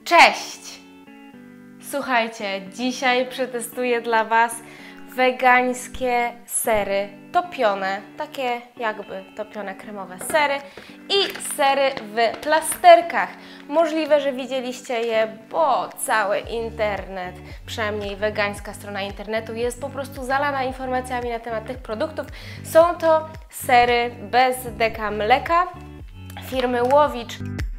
Cześć! Słuchajcie, dzisiaj przetestuję dla Was wegańskie sery topione, takie jakby topione kremowe sery i sery w plasterkach. Możliwe, że widzieliście je, bo cały internet, przynajmniej wegańska strona internetu, jest po prostu zalana informacjami na temat tych produktów. Są to sery bez deka mleka firmy Łowicz.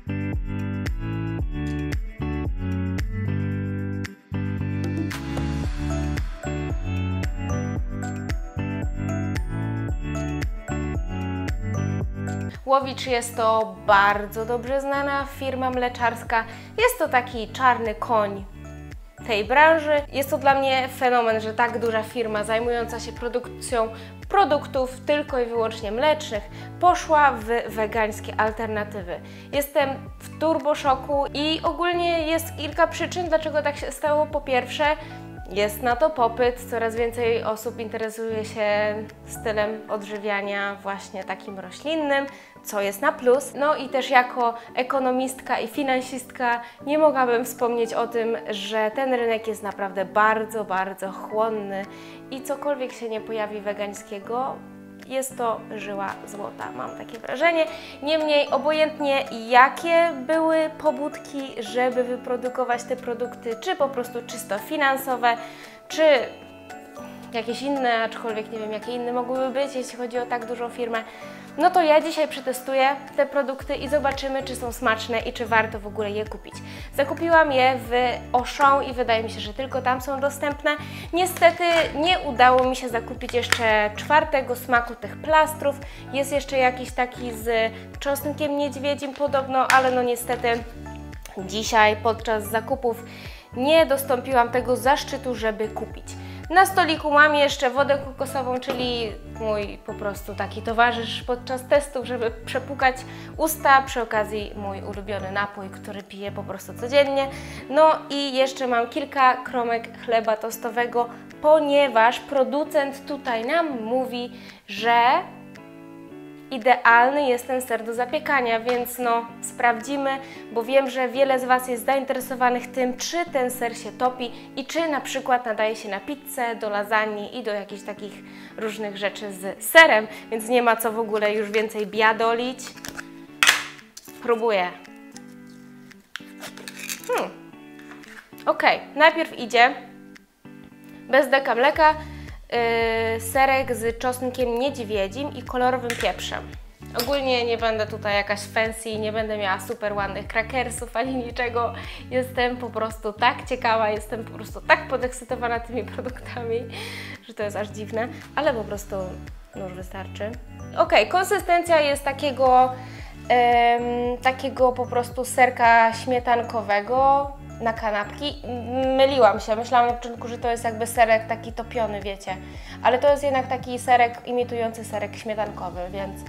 Łowicz jest to bardzo dobrze znana firma mleczarska. Jest to taki czarny koń tej branży. Jest to dla mnie fenomen, że tak duża firma zajmująca się produkcją produktów tylko i wyłącznie mlecznych poszła w wegańskie alternatywy. Jestem w turboszoku i ogólnie jest kilka przyczyn, dlaczego tak się stało. Po pierwsze, jest na to popyt, coraz więcej osób interesuje się stylem odżywiania właśnie takim roślinnym, co jest na plus. No i też jako ekonomistka i finansistka nie mogłabym wspomnieć o tym, że ten rynek jest naprawdę bardzo, bardzo chłonny i cokolwiek się nie pojawi wegańskiego, jest to żyła złota, mam takie wrażenie. Niemniej, obojętnie jakie były pobudki, żeby wyprodukować te produkty, czy po prostu czysto finansowe, czy jakieś inne, aczkolwiek nie wiem jakie inne mogłyby być, jeśli chodzi o tak dużą firmę, no to ja dzisiaj przetestuję te produkty i zobaczymy, czy są smaczne i czy warto w ogóle je kupić. Zakupiłam je w Auchan i wydaje mi się, że tylko tam są dostępne. Niestety nie udało mi się zakupić jeszcze czwartego smaku tych plastrów. Jest jeszcze jakiś taki z czosnkiem niedźwiedzim podobno, ale no niestety dzisiaj podczas zakupów nie dostąpiłam tego zaszczytu, żeby kupić. Na stoliku mam jeszcze wodę kokosową, czyli mój po prostu taki towarzysz podczas testów, żeby przepłukać usta. Przy okazji mój ulubiony napój, który piję po prostu codziennie. No i jeszcze mam kilka kromek chleba tostowego, ponieważ producent tutaj nam mówi, że idealny jest ten ser do zapiekania, więc no sprawdzimy, bo wiem, że wiele z Was jest zainteresowanych tym, czy ten ser się topi i czy na przykład nadaje się na pizzę, do lasagne i do jakichś takich różnych rzeczy z serem, więc nie ma co w ogóle już więcej biadolić. Próbuję. Ok, najpierw idzie bez deka mleka serek z czosnkiem niedźwiedzim i kolorowym pieprzem. Ogólnie nie będę tutaj jakaś fancy, nie będę miała super ładnych krakersów ani niczego. Jestem po prostu tak ciekawa, jestem po prostu tak podekscytowana tymi produktami, że to jest aż dziwne, ale po prostu już wystarczy. Ok, konsystencja jest takiego po prostu serka śmietankowego na kanapki. Myliłam się, myślałam na początku, że to jest jakby serek taki topiony, wiecie, ale to jest jednak taki serek imitujący serek śmietankowy, więc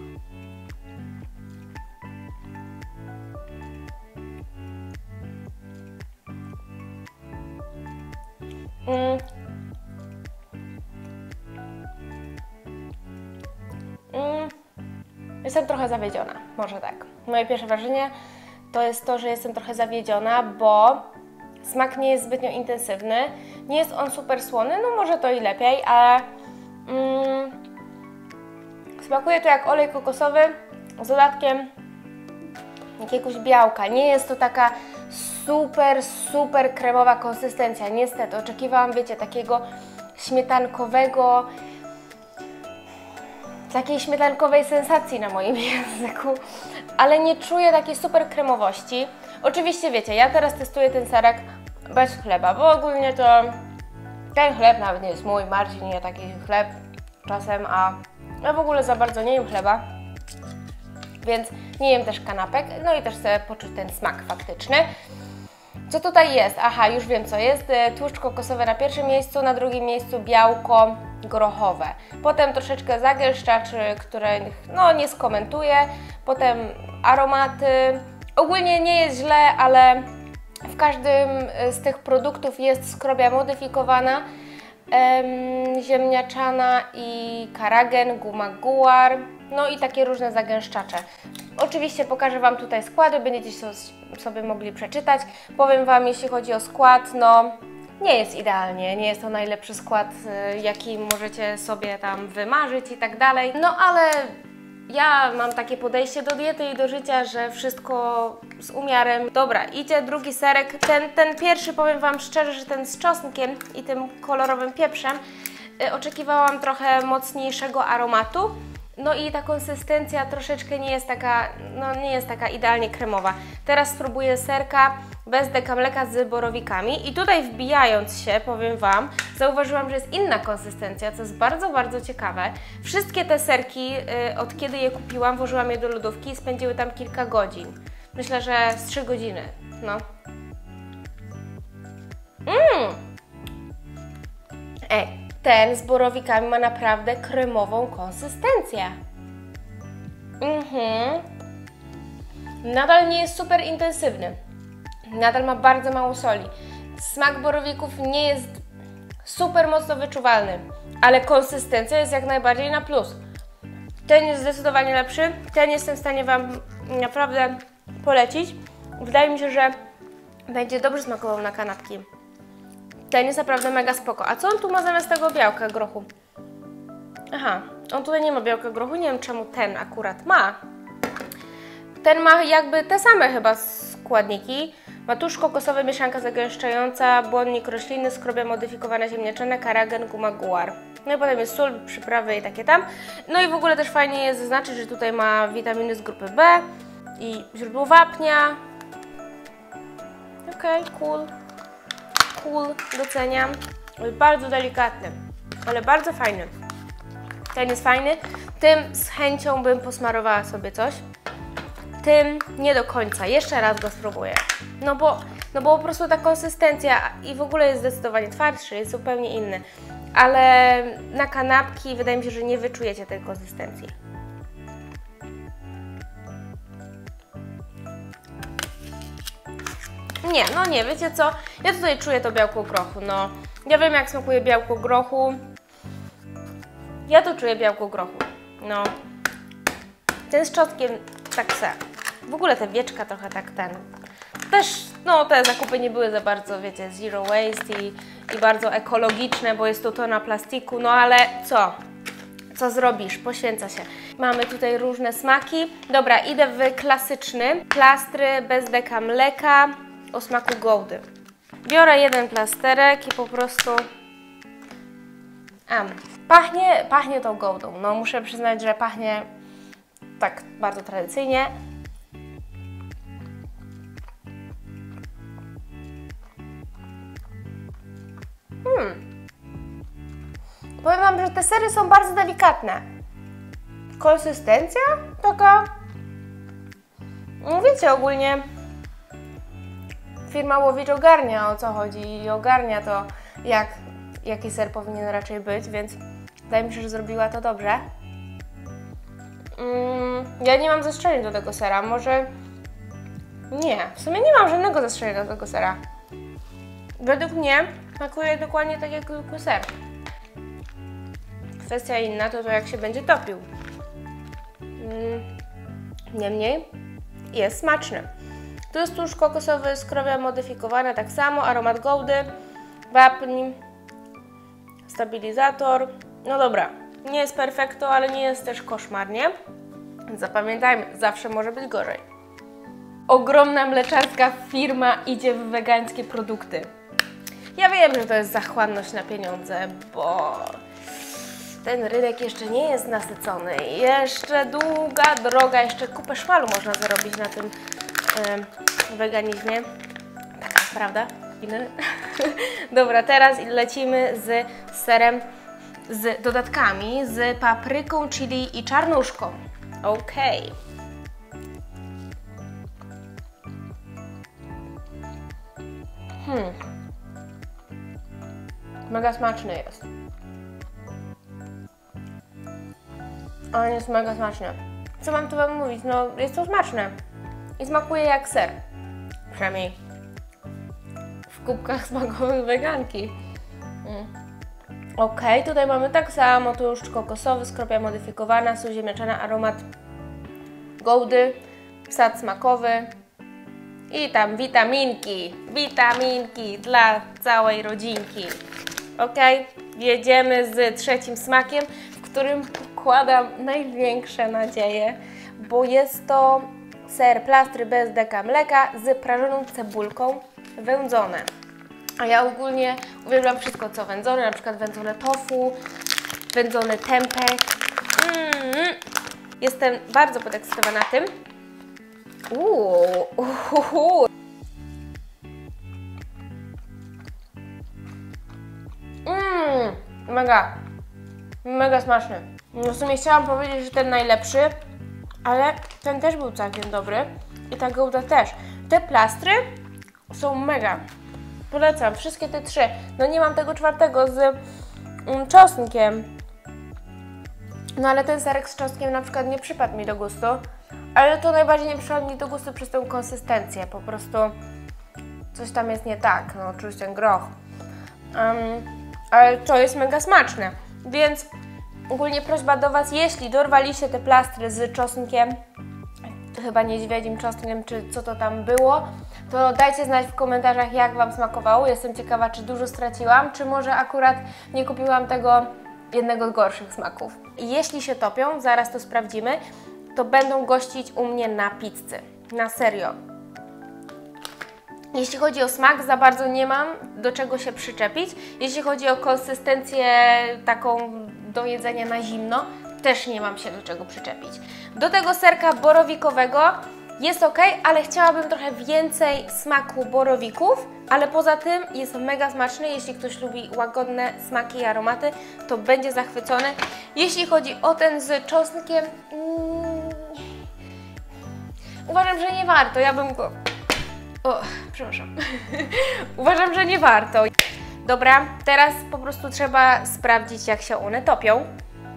jestem trochę zawiedziona, może tak. Moje pierwsze wrażenie to jest to, że jestem trochę zawiedziona, bo smak nie jest zbytnio intensywny, nie jest on super słony, no może to i lepiej, ale smakuje to jak olej kokosowy z dodatkiem jakiegoś białka. Nie jest to taka super kremowa konsystencja, niestety. Oczekiwałam, wiecie, takiego śmietankowego, takiej śmietankowej sensacji na moim języku, ale nie czuję takiej super kremowości. Oczywiście wiecie, ja teraz testuję ten serek bez chleba, bo ogólnie to ten chleb nawet nie jest mój, Marcin je taki chleb czasem, a ja w ogóle za bardzo nie jem chleba, więc nie jem też kanapek, no i też chcę poczuć ten smak faktyczny. Co tutaj jest? Aha, już wiem co jest. Tłuszcz kokosowy na pierwszym miejscu, na drugim miejscu białko grochowe. Potem troszeczkę zagęszczaczy, których no nie skomentuję. Potem aromaty. Ogólnie nie jest źle, ale w każdym z tych produktów jest skrobia modyfikowana, ziemniaczana i karagen, guma guar. no i takie różne zagęszczacze. Oczywiście pokażę Wam tutaj składy, będziecie sobie mogli przeczytać. Powiem Wam, jeśli chodzi o skład, no nie jest idealnie, nie jest to najlepszy skład, jaki możecie sobie tam wymarzyć i tak dalej. No ale ja mam takie podejście do diety i do życia, że wszystko z umiarem. Dobra, idzie drugi serek. Ten pierwszy, powiem Wam szczerze, że ten z czosnkiem i tym kolorowym pieprzem, oczekiwałam trochę mocniejszego aromatu. No i ta konsystencja troszeczkę nie jest taka, no nie jest taka idealnie kremowa. Teraz spróbuję serka bez deka mleka z borowikami i tutaj wbijając się, powiem Wam, zauważyłam, że jest inna konsystencja, co jest bardzo, bardzo ciekawe. Wszystkie te serki, od kiedy je kupiłam, włożyłam je do lodówki i spędziły tam kilka godzin. Myślę, że z 3 godziny, no. Ten z borowikami ma naprawdę kremową konsystencję. Nadal nie jest super intensywny. Nadal ma bardzo mało soli. Smak borowików nie jest super mocno wyczuwalny, ale konsystencja jest jak najbardziej na plus. Ten jest zdecydowanie lepszy. Ten jestem w stanie Wam naprawdę polecić. Wydaje mi się, że będzie dobrze smakował na kanapki. Ten jest naprawdę mega spoko. A co on tu ma zamiast tego białka grochu? Aha, on tutaj nie ma białka grochu. Nie wiem, czemu ten akurat ma. Ten ma jakby te same chyba składniki. Ma tusz kokosowy, mieszanka zagęszczająca, błonnik roślinny, skrobia modyfikowana ziemniaczana, karagen, guma guar. No i potem jest sól, przyprawy i takie tam. No i w ogóle też fajnie jest zaznaczyć, że tutaj ma witaminy z grupy B i źródło wapnia. Okej, cool, doceniam. Bardzo delikatny, ale bardzo fajny. Ten jest fajny. Tym z chęcią bym posmarowała sobie coś. Tym nie do końca. Jeszcze raz go spróbuję. No bo po prostu ta konsystencja i w ogóle jest zdecydowanie twardszy, jest zupełnie inny. Ale na kanapki wydaje mi się, że nie wyczujecie tej konsystencji. Nie, wiecie co? Ja tutaj czuję to białko grochu, no. Ja wiem, jak smakuje białko grochu. Ja tu czuję białko grochu, no. Ten z czosnkiem tak se. W ogóle te wieczka trochę tak Też, no te zakupy nie były za bardzo, wiecie, zero waste i bardzo ekologiczne, bo jest to tona plastiku, no ale co? Co zrobisz? Poświęca się. Mamy tutaj różne smaki. Dobra, idę w klasyczny. Plastry bez deka mleka o smaku gołdy. Biorę jeden plasterek i po prostu... Pachnie tą gołdą. No muszę przyznać, że pachnie tak bardzo tradycyjnie. Powiem Wam, że te sery są bardzo delikatne. Konsystencja taka... No wiecie, ogólnie firma Łowicz ogarnia, o co chodzi i ogarnia to, jaki ser powinien raczej być, więc wydaje mi się, że zrobiła to dobrze. Ja nie mam zastrzeżeń do tego sera, może... Nie, w sumie nie mam żadnego zastrzeżenia do tego sera. Według mnie smakuje dokładnie tak jak zwykły ser. Kwestia inna to jak się będzie topił. Niemniej jest smaczny. Tu jest tusz kokosowy, skrobia modyfikowana tak samo, aromat gołdy, wapń, stabilizator. No dobra, nie jest perfekto, ale nie jest też koszmar, nie? Zapamiętajmy, zawsze może być gorzej. Ogromna mleczarska firma idzie w wegańskie produkty. Ja wiem, że to jest zachłanność na pieniądze, bo ten rynek jeszcze nie jest nasycony. Jeszcze długa droga, jeszcze kupę szmalu można zarobić na tym weganizmie. Taka prawda? Dobra, teraz lecimy z serem, z dodatkami, z papryką, chili i czarnuszką. Okej. Mega smaczny jest. On jest mega smaczny. Co mam tu Wam mówić? No, jest to smaczne. I smakuje jak ser. Przynajmniej w kubkach smakowych weganki. Ok, tutaj mamy tak samo tłuszcz kokosowy, skropia modyfikowana, sól ziemniaczana, aromat Goudy, sad smakowy i tam witaminki dla całej rodzinki. Ok, jedziemy z trzecim smakiem, w którym pokładam największe nadzieje, bo jest to ser plastry bez deka mleka z prażoną cebulką, wędzone. A ja ogólnie uwielbiam wszystko co wędzone, na przykład wędzone tofu, wędzony tempeh. Jestem bardzo podekscytowana tym. Mega smaczny. No w sumie chciałam powiedzieć, że ten najlepszy, ale ten też był całkiem dobry i ta Gouda też. Te plastry są mega. Polecam wszystkie te trzy. No nie mam tego czwartego z czosnkiem. No ale ten serek z czosnkiem na przykład nie przypadł mi do gustu. Ale to najbardziej nie przypadł mi do gustu przez tą konsystencję. Po prostu coś tam jest nie tak. No czuć ten groch. Ale to jest mega smaczne. Więc ogólnie prośba do Was, jeśli dorwaliście te plastry z czosnkiem, chyba niedźwiedzim czosnkiem, czy co to tam było, to dajcie znać w komentarzach, jak Wam smakowało. Jestem ciekawa, czy dużo straciłam, czy może akurat nie kupiłam tego jednego z gorszych smaków. I jeśli się topią, zaraz to sprawdzimy, to będą gościć u mnie na pizzy. Na serio. Jeśli chodzi o smak, za bardzo nie mam do czego się przyczepić. Jeśli chodzi o konsystencję taką do jedzenia na zimno, też nie mam się do czego przyczepić. Do tego serka borowikowego jest ok, ale chciałabym trochę więcej smaku borowików, ale poza tym jest mega smaczny. Jeśli ktoś lubi łagodne smaki i aromaty, to będzie zachwycony. Jeśli chodzi o ten z czosnkiem, uważam, że nie warto. Ja bym go... przepraszam. Uważam, że nie warto. Dobra, teraz po prostu trzeba sprawdzić, jak się one topią.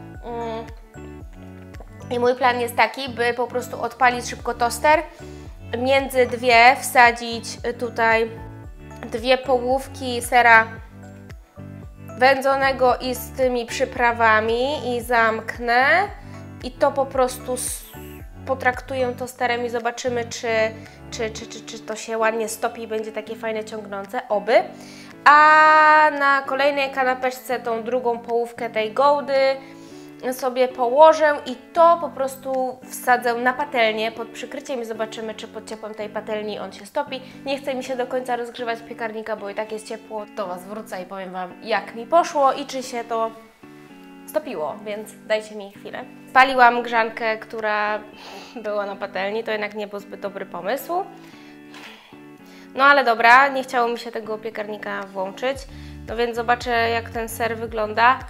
I mój plan jest taki, by po prostu odpalić szybko toster, między dwie wsadzić tutaj 2 połówki sera wędzonego i z tymi przyprawami i zamknę i to po prostu potraktuję tosterem i zobaczymy, czy to się ładnie stopi i będzie takie fajne ciągnące, oby. A na kolejnej kanapeczce tą drugą połówkę tej Goudy sobie położę i to po prostu wsadzę na patelnię pod przykryciem i zobaczymy, czy pod ciepłem tej patelni on się stopi. Nie chce mi się do końca rozgrzewać piekarnika, bo i tak jest ciepło. Do Was wrócę i powiem Wam, jak mi poszło i czy się to stopiło, więc dajcie mi chwilę. Spaliłam grzankę, która była na patelni, to jednak nie był zbyt dobry pomysł. No ale dobra, nie chciało mi się tego piekarnika włączyć, no więc zobaczę, jak ten ser wygląda.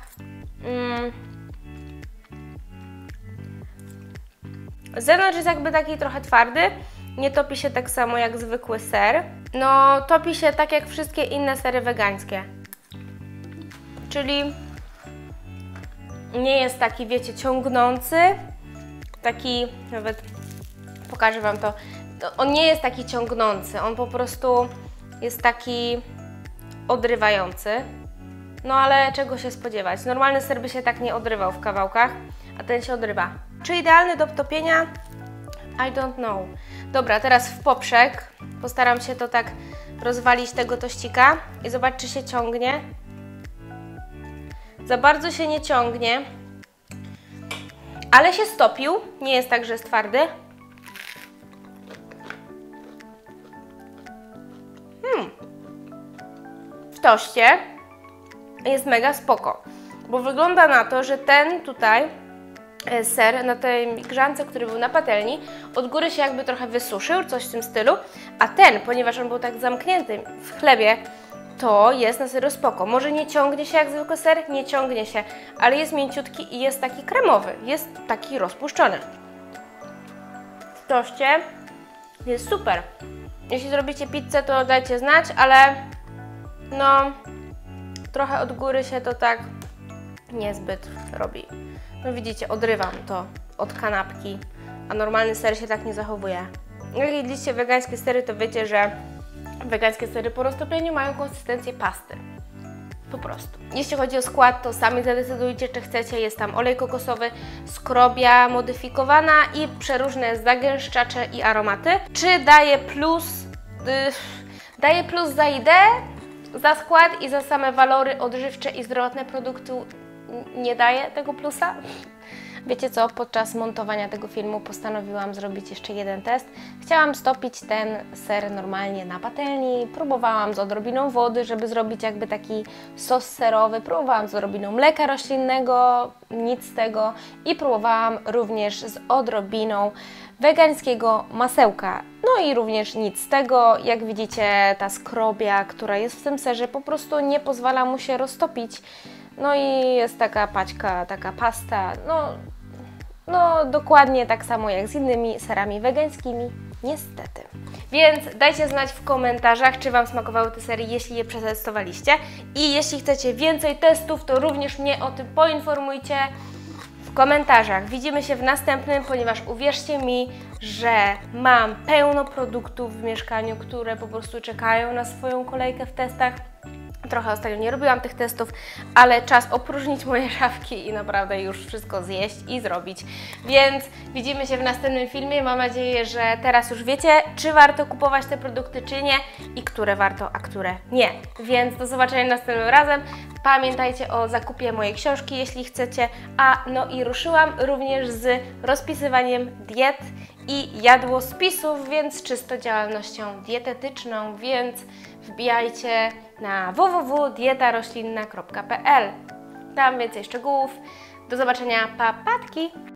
Z zewnątrz jest jakby taki trochę twardy, nie topi się tak samo jak zwykły ser. No, topi się tak jak wszystkie inne sery wegańskie. Czyli nie jest taki, wiecie, ciągnący, taki, nawet pokażę Wam to, on nie jest taki ciągnący, on po prostu jest taki odrywający. No ale czego się spodziewać? Normalny ser by się tak nie odrywał w kawałkach, a ten się odrywa. Czy idealny do topienia? I don't know. Dobra, teraz w poprzek postaram się to tak rozwalić tego tościka i zobacz, czy się ciągnie. Za bardzo się nie ciągnie, ale się stopił. Nie jest tak, że jest twardy. W toście jest mega spoko, bo wygląda na to, że ten tutaj ser na tej grzance, który był na patelni, od góry się jakby trochę wysuszył, coś w tym stylu, a ten, ponieważ on był tak zamknięty w chlebie, to jest na serio spoko. Może nie ciągnie się jak zwykły ser, nie ciągnie się, ale jest mięciutki i jest taki kremowy, jest taki rozpuszczony. W toście jest super. Jeśli zrobicie pizzę, to dajcie znać, ale no trochę od góry się to tak niezbyt robi. No widzicie, odrywam to od kanapki, a normalny ser się tak nie zachowuje. Jak jedliście wegańskie sery, to wiecie, że wegańskie sery po roztopieniu mają konsystencję pasty. Po prostu. Jeśli chodzi o skład, to sami zadecydujcie, czy chcecie. Jest tam olej kokosowy, skrobia modyfikowana i przeróżne zagęszczacze i aromaty. Czy daje plus? Daje plus za ideę, za skład i za same walory odżywcze i zdrowotne produktu nie daje tego plusa. Wiecie co, podczas montowania tego filmu postanowiłam zrobić jeszcze jeden test. Chciałam stopić ten ser normalnie na patelni, próbowałam z odrobiną wody, żeby zrobić jakby taki sos serowy, próbowałam z odrobiną mleka roślinnego, nic z tego i próbowałam również z odrobiną wegańskiego masełka. No i również nic z tego. Jak widzicie, ta skrobia, która jest w tym serze, po prostu nie pozwala mu się roztopić. No i jest taka paćka, taka pasta, no dokładnie tak samo jak z innymi serami wegańskimi, niestety. Więc dajcie znać w komentarzach, czy Wam smakowały te sery, jeśli je przetestowaliście. I jeśli chcecie więcej testów, to również mnie o tym poinformujcie w komentarzach. Widzimy się w następnym, ponieważ uwierzcie mi, że mam pełno produktów w mieszkaniu, które po prostu czekają na swoją kolejkę w testach. Trochę ostatnio nie robiłam tych testów, ale czas opróżnić moje szafki i naprawdę już wszystko zjeść i zrobić. Więc widzimy się w następnym filmie. Mam nadzieję, że teraz już wiecie, czy warto kupować te produkty, czy nie i które warto, a które nie. Więc do zobaczenia następnym razem. Pamiętajcie o zakupie mojej książki, jeśli chcecie. No i ruszyłam również z rozpisywaniem diet i jadłospisów, więc czysto działalnością dietetyczną, więc wbijajcie na www.dietaroślinna.pl. Tam więcej szczegółów. Do zobaczenia, papatki!